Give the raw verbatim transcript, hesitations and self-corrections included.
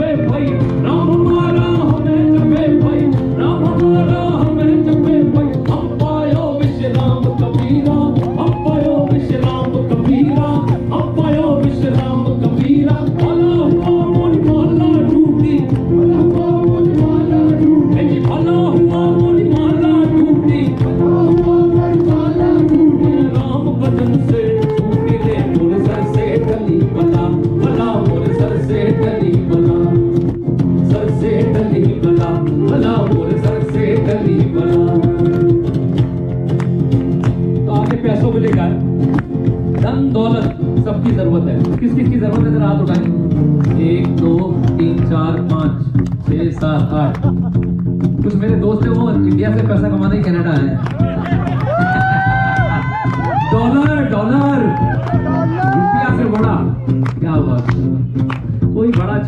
जपे भाई, राम हमारा हमें जपे भाई, राम हमारा हमें जपे भाई। हम पायो विश्राम कबीरा, हम पायो विश्राम कबीरा, हम पायो विश्राम कबीरा। भला हुआ मोरी माला टूटी, भला हुआ मोरी माला टूटी, भला हुआ मोरी माला टूटी, भला हुआ मोरी माला टूटी। राम भजन से छूटी रे मोर सर से टली बला, बला मोर सर से टली बला, सर से टली बला, बला मोर सर से टली बला। तो आगे पैसों को लेकर धन दौलत सबकी जरूरत है। किस किस की जरूरत है जरा हाथ उठाएं। एक दो तीन चार पाँच छः सात आठ। कुछ मेरे दोस्त है वो इंडिया से पैसा कमाने कनाडा आए हैं।